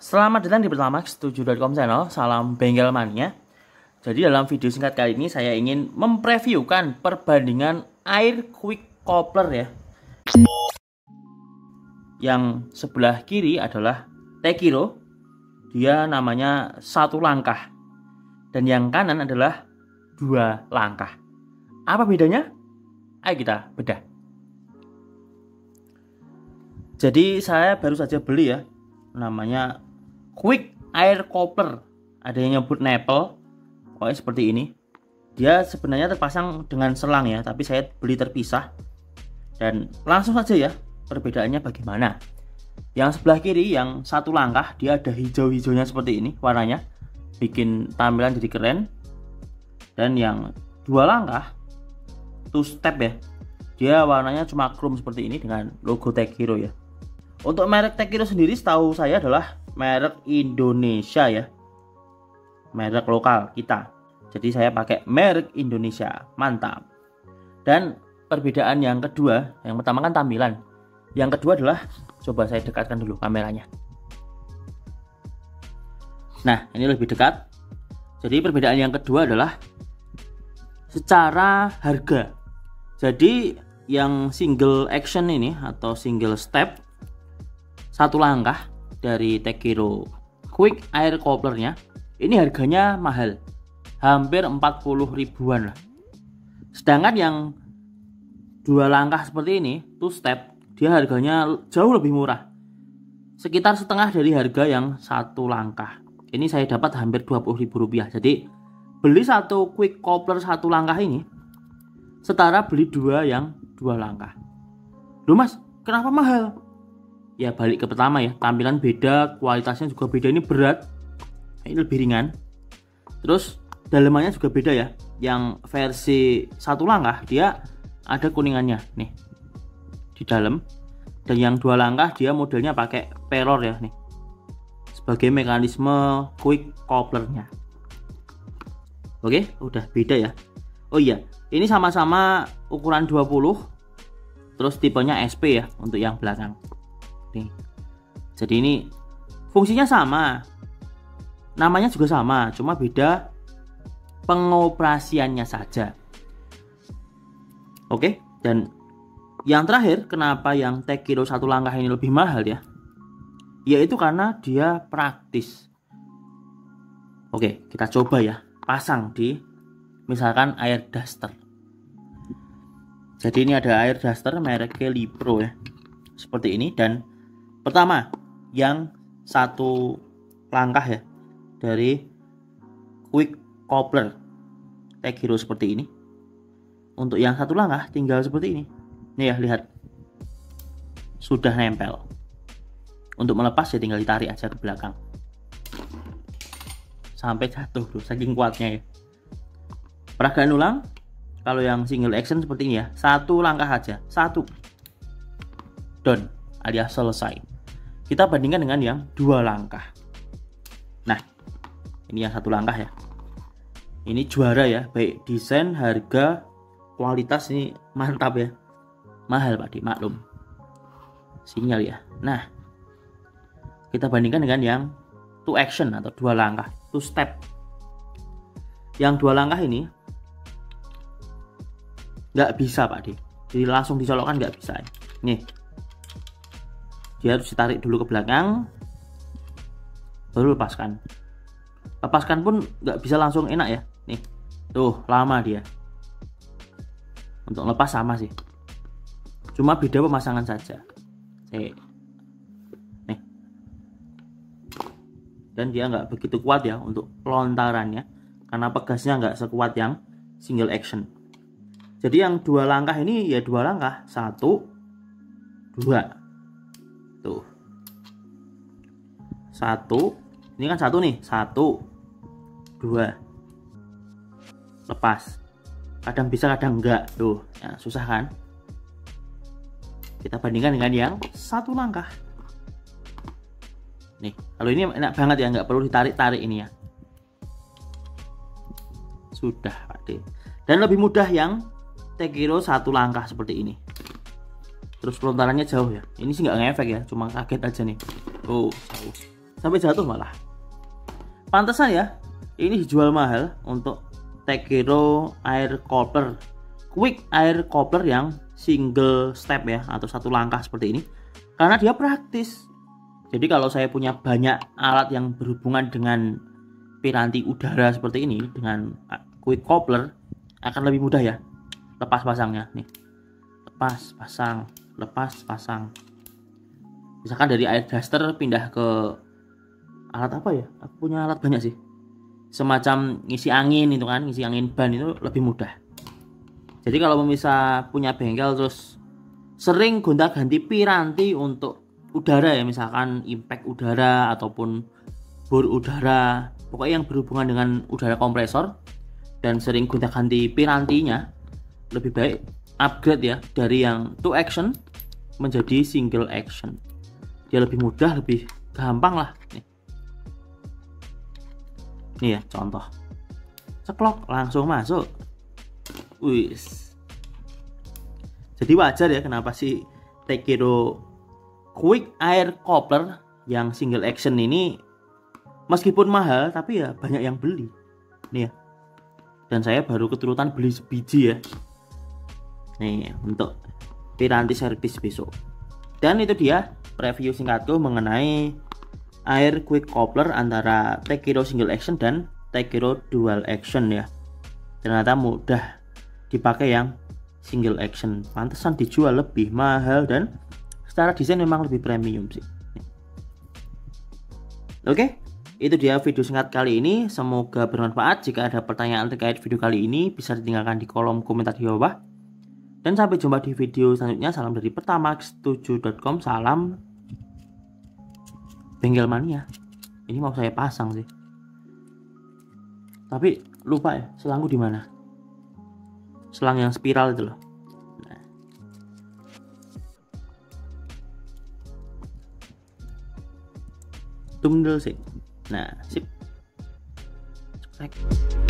Selamat datang di Pertamax7.com channel, salam bengkel mania. Jadi dalam video singkat kali ini saya ingin mempreviewkan perbandingan air quick coupler ya. Yang sebelah kiri adalah Tekiro, dia namanya 1 langkah. Dan yang kanan adalah 2 langkah. Apa bedanya? Ayo kita bedah. Jadi saya baru saja beli ya, namanya quick air coupler, ada yang nyebut nipple, pokoknya seperti ini. Dia sebenarnya terpasang dengan selang ya, tapi saya beli terpisah. Dan langsung saja ya, perbedaannya bagaimana. Yang sebelah kiri, yang 1 langkah, dia ada hijau-hijaunya seperti ini warnanya, bikin tampilan jadi keren. Dan yang 2 langkah, 2 step ya, dia warnanya cuma chrome seperti ini dengan logo Tekiro ya. Untuk merek Tekiro sendiri setahu saya adalah merek Indonesia ya, merek lokal kita. Jadi saya pakai merek Indonesia, mantap. Dan perbedaan yang kedua, yang pertama kan tampilan, yang kedua adalah, coba saya dekatkan dulu kameranya. Nah, ini lebih dekat. Jadi perbedaan yang kedua adalah secara harga. Jadi yang single action ini atau single step 1 langkah dari Tekiro quick air couplernya ini harganya mahal, hampir 40 ribuan lah. Sedangkan yang 2 langkah seperti ini 2 step, dia harganya jauh lebih murah, sekitar setengah dari harga yang 1 langkah. Ini saya dapat hampir 20 ribu rupiah. Jadi beli 1 quick coupler 1 langkah ini setara beli 2 yang 2 langkah. Loh mas, kenapa mahal? Ya balik ke pertama ya, tampilan beda, kualitasnya juga beda. Ini berat, ini lebih ringan. Terus dalemannya juga beda ya. Yang versi 1 langkah dia ada kuningannya nih di dalam, dan yang 2 langkah dia modelnya pakai pelor ya nih, sebagai mekanisme quick couplernya. Oke, udah beda ya. Oh iya, ini sama-sama ukuran 20, terus tipenya SP ya untuk yang belakang nih. Jadi ini fungsinya sama, namanya juga sama, cuma beda pengoperasiannya saja. Oke, dan yang terakhir, kenapa yang Tekiro 1 langkah ini lebih mahal ya, yaitu karena dia praktis. Oke, kita coba ya, pasang di misalkan air duster. Jadi ini ada air duster merek Kelly Pro ya, seperti ini. Dan pertama, yang 1 langkah ya dari quick coupler Tekiro seperti ini. Untuk yang 1 langkah tinggal seperti ini. Nih ya, lihat, sudah nempel. Untuk melepas ya tinggal ditarik aja ke belakang sampai jatuh tuh, saking kuatnya ya. Peragaan ulang, kalau yang single action seperti ini ya, 1 langkah aja, 1 done alias selesai. Kita bandingkan dengan yang 2 langkah. Nah, ini yang 1 langkah ya, ini juara ya, baik desain, harga, kualitas, ini mantap ya. Mahal Pak, maklum, sinyal ya. Nah, kita bandingkan dengan yang 2 action atau 2 langkah, 2 step. Yang 2 langkah ini nggak bisa Pak, jadi langsung dicolokkan nggak bisa. Nih, dia harus ditarik dulu ke belakang, baru lepaskan. Lepaskan pun nggak bisa langsung enak ya. Nih, tuh lama dia. Untuk lepas sama sih, cuma beda pemasangan saja. Nih, dan dia nggak begitu kuat ya untuk lontarannya, karena pegasnya nggak sekuat yang single action. Jadi yang 2 langkah ini ya 2 langkah, 1 2 tuh, 1, ini kan 1 nih, 1 2 lepas. Kadang bisa kadang enggak tuh ya, susah kan. Kita bandingkan dengan yang 1 langkah nih. Kalau ini enak banget ya, nggak perlu ditarik-tarik ini ya, sudah Pak D. Dan lebih mudah yang Tekiro 1 langkah seperti ini. Terus pelontarannya jauh ya. Ini sih nggak ngefek ya, cuma kaget aja nih. Oh, jauh. sampai jatuh malah. Pantesan ya ini dijual mahal untuk Takero air coupler, quick air coupler yang single step ya, atau satu langkah seperti ini, karena dia praktis. Jadi kalau saya punya banyak alat yang berhubungan dengan piranti udara seperti ini, dengan quick coupler akan lebih mudah ya lepas pasangnya. Nih, lepas pasang, lepas pasang. Misalkan dari air duster pindah ke alat apa ya, aku punya alat banyak sih, semacam ngisi angin itu kan, ngisi angin ban itu lebih mudah. Jadi kalau bisa punya bengkel terus sering gonta-ganti piranti untuk udara ya, misalkan impact udara ataupun bor udara, pokoknya yang berhubungan dengan udara kompresor, dan sering gonta-ganti pirantinya, lebih baik upgrade ya dari yang two action menjadi single action. Dia lebih mudah, lebih gampang lah. Nih ya contoh, ceklok langsung masuk. Wis. Jadi wajar ya kenapa sih Takero quick air coupler yang single action ini meskipun mahal tapi ya banyak yang beli. Nih ya. Dan saya baru keturutan beli sebiji ya. Nih untuk piranti servis besok. Dan itu dia review singkatku mengenai air quick coupler antara Takero single action dan Takero dual action ya. Ternyata mudah dipakai yang single action, pantesan dijual lebih mahal dan secara desain memang lebih premium sih. Oke, itu dia video singkat kali ini, semoga bermanfaat. Jika ada pertanyaan terkait video kali ini bisa ditinggalkan di kolom komentar di bawah. Dan sampai jumpa di video selanjutnya. Salam dari pertamax7.com, salam bengkel mania. Ini mau saya pasang sih, tapi lupa ya selangku di mana. Selang yang spiral itu loh. Nah. Tumdel sih. Nah, sip. Cek.